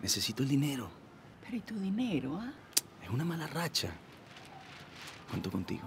Necesito el dinero. Pero ¿y tu dinero, ah? Es una mala racha. Cuento contigo.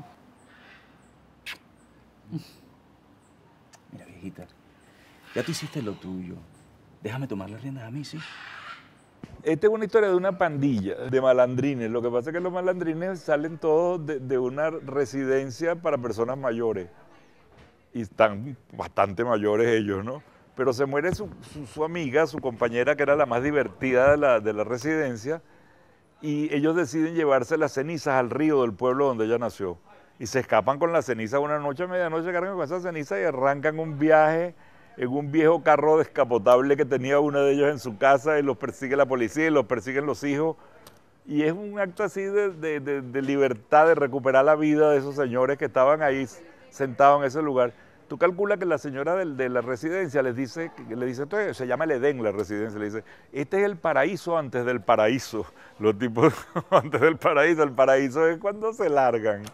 Mira, viejita, ya tú hiciste lo tuyo. Déjame tomar las riendas a mí, ¿sí? Esta es una historia de una pandilla de malandrines. Lo que pasa es que los malandrines salen todos de una residencia para personas mayores. Y están bastante mayores ellos, ¿no? Pero se muere su amiga, su compañera, que era la más divertida de la residencia, y ellos deciden llevarse las cenizas al río del pueblo donde ella nació. Y se escapan con las cenizas una noche, a medianoche, cargan con esas cenizas y arrancan un viaje en un viejo carro descapotable que tenía uno de ellos en su casa, y los persigue la policía y los persiguen los hijos. Y es un acto así de libertad, de recuperar la vida de esos señores que estaban ahí sentados en ese lugar. Tú calculas que la señora de la residencia le dice, entonces se llama el Edén la residencia, le dice, este es el paraíso antes del paraíso. Los tipos antes del paraíso, el paraíso es cuando se largan.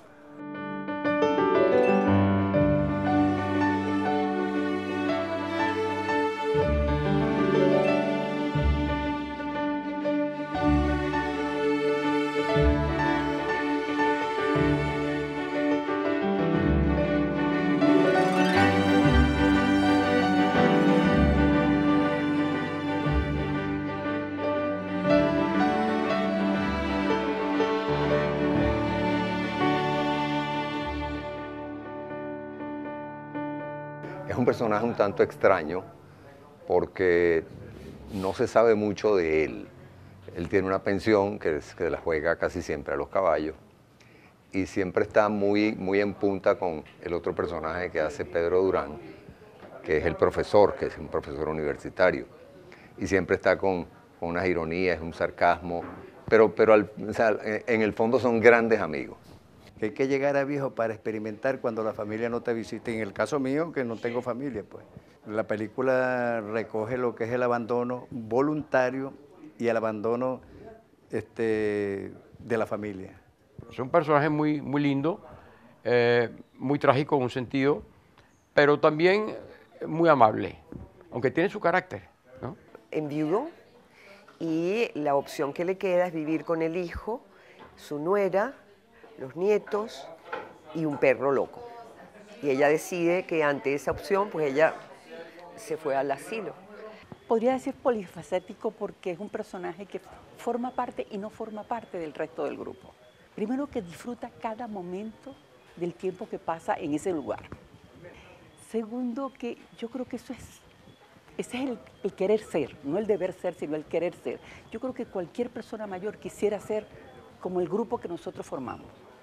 Es un personaje un tanto extraño porque no se sabe mucho de él. Él tiene una pensión que la juega casi siempre a los caballos y siempre está muy en punta con el otro personaje que hace Pedro Durán, que es el profesor, que es un profesor universitario. Y siempre está con unas ironías, un sarcasmo, pero o sea, en el fondo son grandes amigos. Que hay que llegar a viejo para experimentar cuando la familia no te visite. En el caso mío, que no tengo familia, pues. La película recoge lo que es el abandono voluntario y el abandono de la familia. Es un personaje muy lindo, muy trágico en un sentido, pero también muy amable, aunque tiene su carácter, ¿no? Enviudó y la opción que le queda es vivir con el hijo, su nuera, los nietos y un perro loco. Y ella decide que ante esa opción, pues ella se fue al asilo. Podría decir polifacético porque es un personaje que forma parte y no forma parte del resto del grupo. Primero, que disfruta cada momento del tiempo que pasa en ese lugar. Segundo, que yo creo que ese es el querer ser, no el deber ser, sino el querer ser. Yo creo que cualquier persona mayor quisiera ser como el grupo que nosotros formamos.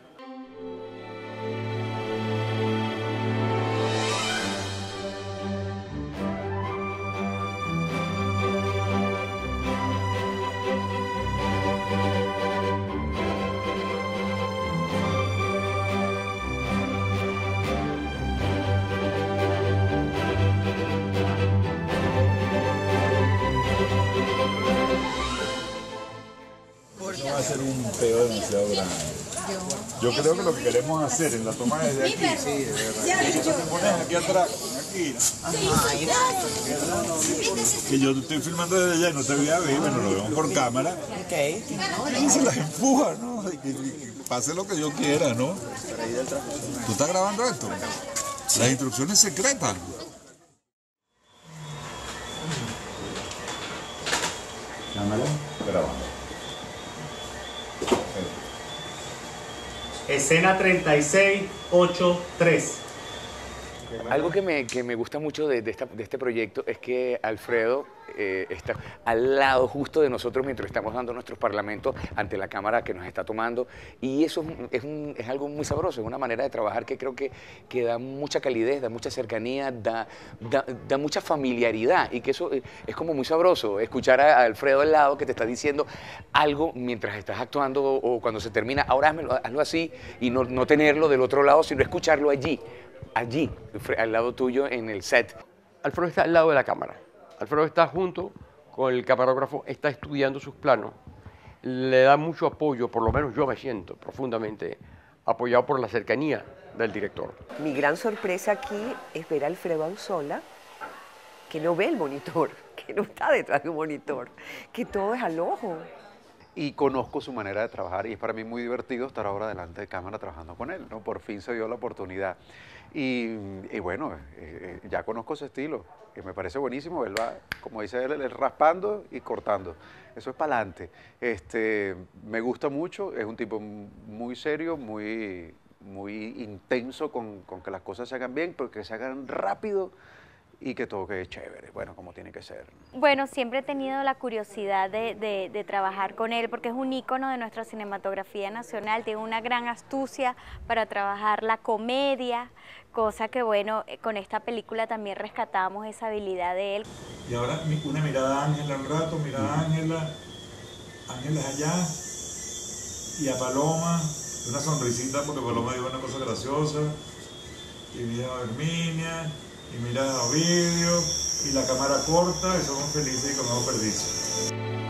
Va a ser un peo demasiado grande. Yo creo que lo que queremos hacer en la toma desde aquí, te pones aquí atrás, aquí. Que yo te estoy filmando desde allá y no te voy a ver, bueno, lo vemos por cámara. Y se las empuja, ¿no? Y que pase lo que yo quiera, ¿no? ¿Tú estás grabando esto? Las instrucciones secretas. Cámara, grabando. Escena 36, 8, 3. Algo que me gusta mucho de este proyecto es que Alfredo está al lado justo de nosotros mientras estamos dando nuestros parlamentos ante la cámara que nos está tomando, y eso es algo muy sabroso, es una manera de trabajar que creo que da mucha calidez, da mucha cercanía, da mucha familiaridad, y que eso es como muy sabroso, escuchar a Alfredo al lado que te está diciendo algo mientras estás actuando o cuando se termina, ahora hazlo así, y no tenerlo del otro lado, sino escucharlo allí, al lado tuyo en el set. Alfredo está al lado de la cámara. Alfredo está junto con el camarógrafo, está estudiando sus planos, le da mucho apoyo, por lo menos yo me siento profundamente apoyado por la cercanía del director. Mi gran sorpresa aquí es ver a Alfredo Ausola, que no ve el monitor, que no está detrás de un monitor, que todo es al ojo. Y conozco su manera de trabajar y es para mí muy divertido estar ahora delante de cámara trabajando con él, ¿no? Por fin se dio la oportunidad. Y bueno, ya conozco su estilo, que me parece buenísimo. Él va, como dice él raspando y cortando. Eso es para adelante. Me gusta mucho, es un tipo muy serio, muy intenso con que las cosas se hagan bien, pero que se hagan rápido y que todo quede chévere, bueno, como tiene que ser. Bueno, siempre he tenido la curiosidad de trabajar con él porque es un ícono de nuestra cinematografía nacional, tiene una gran astucia para trabajar la comedia, cosa que bueno, con esta película también rescatamos esa habilidad de él. Y ahora una mirada a Ángela un rato, mirada a Ángela, Ángela es allá, y a Paloma, una sonrisita porque Paloma dijo una cosa graciosa, y mira a Herminia, y mira a Ovidio, y la cámara corta, y somos felices y comemos perdices.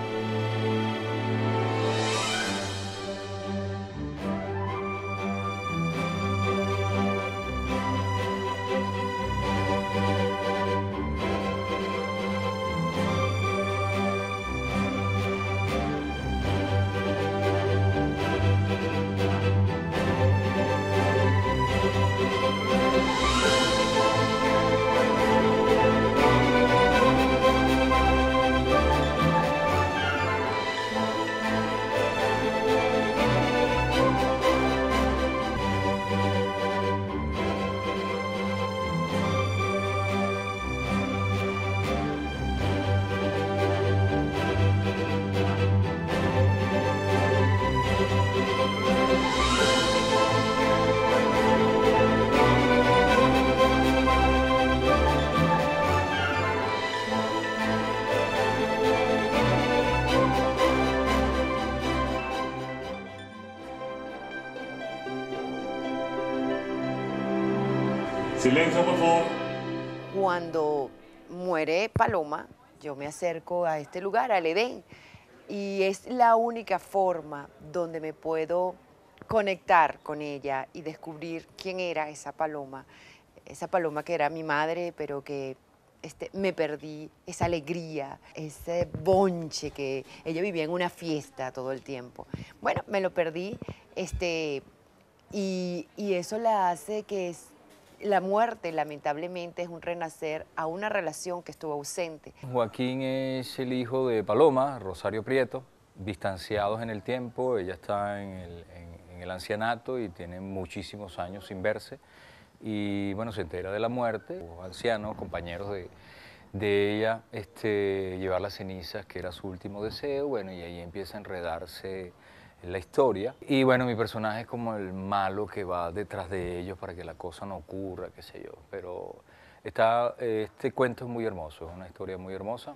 Silencio, por favor. Cuando muere Paloma, yo me acerco a este lugar, al Edén, y es la única forma donde me puedo conectar con ella y descubrir quién era esa Paloma que era mi madre, pero que me perdí, esa alegría, ese bonche que ella vivía en una fiesta todo el tiempo. Bueno, me lo perdí, y eso la hace que la muerte, lamentablemente, es un renacer a una relación que estuvo ausente. Joaquín es el hijo de Paloma, Rosario Prieto, distanciados en el tiempo. Ella está en el ancianato y tiene muchísimos años sin verse. Y bueno, se entera de la muerte. Los ancianos, compañeros de ella, llevar las cenizas, que era su último deseo. Bueno, y ahí empieza a enredarse la historia. Y bueno, mi personaje es como el malo que va detrás de ellos para que la cosa no ocurra, qué sé yo. Pero este cuento es muy hermoso, es una historia muy hermosa.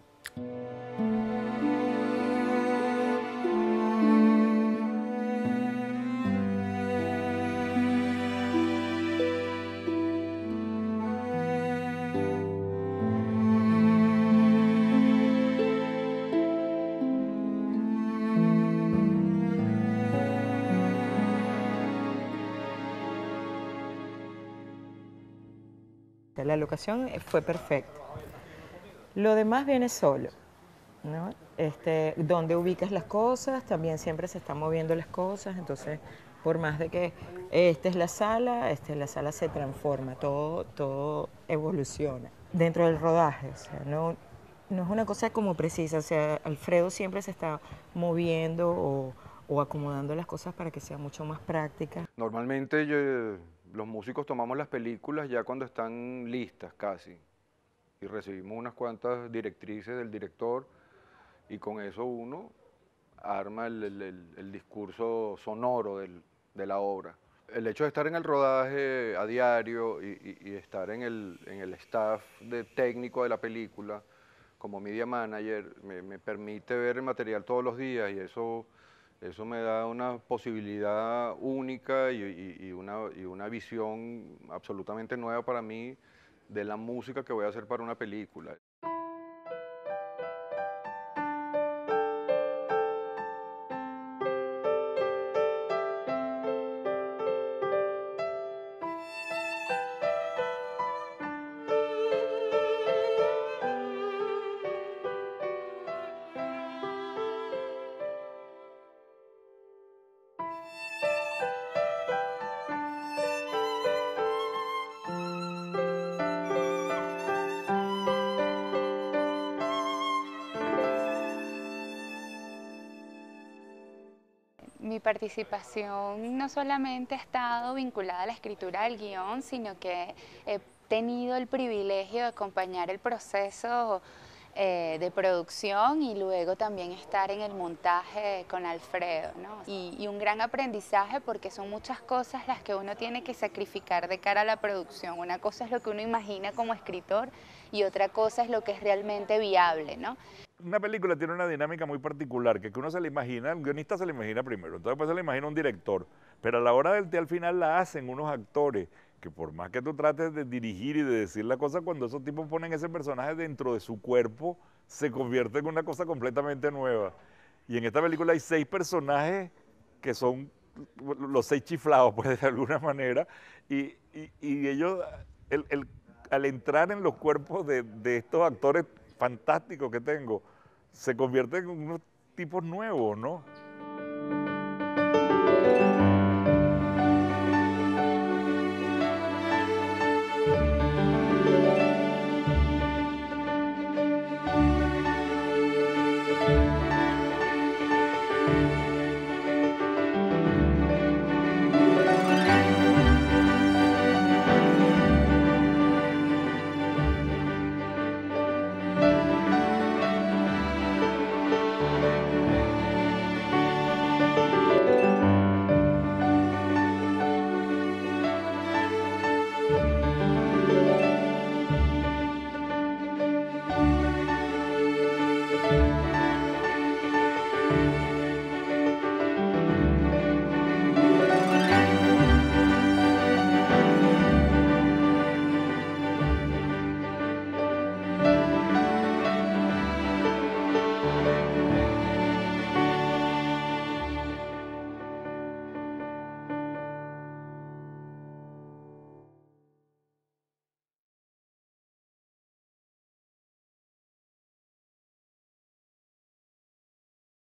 La locación fue perfecta. Lo demás viene solo, ¿no? Donde ubicas las cosas, también siempre se están moviendo las cosas, entonces por más de que esta es la sala se transforma, todo evoluciona. Dentro del rodaje, o sea, no es una cosa como precisa, o sea, Alfredo siempre se está moviendo o acomodando las cosas para que sea mucho más práctica. Normalmente los músicos tomamos las películas ya cuando están listas casi y recibimos unas cuantas directrices del director y con eso uno arma el discurso sonoro de la obra. El hecho de estar en el rodaje a diario y estar en el staff técnico de la película como media manager me permite ver el material todos los días y eso me da una posibilidad única y una visión absolutamente nueva para mí de la música que voy a hacer para una película. Mi participación no solamente ha estado vinculada a la escritura del guión, sino que he tenido el privilegio de acompañar el proceso de producción y luego también estar en el montaje con Alfredo, ¿no? Y un gran aprendizaje porque son muchas cosas las que uno tiene que sacrificar de cara a la producción. Una cosa es lo que uno imagina como escritor y otra cosa es lo que es realmente viable, ¿no? Una película tiene una dinámica muy particular, que uno se la imagina, el guionista se la imagina primero, entonces después se la imagina un director, pero a la hora del té al final la hacen unos actores, que por más que tú trates de dirigir y de decir la cosa, cuando esos tipos ponen ese personaje dentro de su cuerpo, se convierte en una cosa completamente nueva. Y en esta película hay 6 personajes que son los 6 chiflados, pues de alguna manera, y ellos, al entrar en los cuerpos de estos actores fantásticos que tengo, se convierten en unos tipos nuevos, ¿no?